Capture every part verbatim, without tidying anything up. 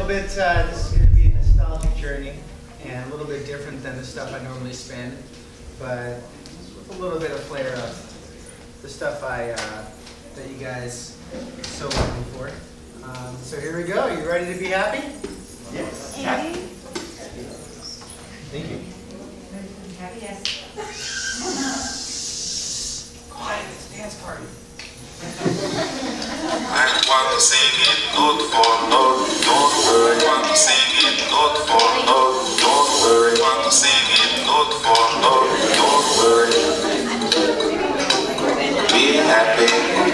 bit, uh, this is going to be a nostalgic journey and a little bit different than the stuff I normally spin, but with a little bit of flair of the stuff I, uh, that you guys so looking for. Um, so here we go. You ready to be happy? Yes. Happy? Thank you. Happy, yes. Quiet, it's a dance party. I want to sing it note for note, don't worry. Want to sing it note for note, don't worry. Want to sing it note for note, don't worry. Be happy.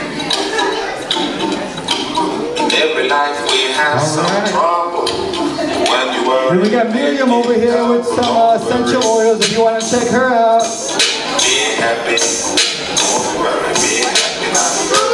In every life we have All some right. trouble. When you worry, And we got Miriam over here with some uh, essential oils if you want to check her out. be happy. Don't worry, be happy now.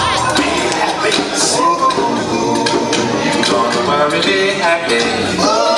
Be happy.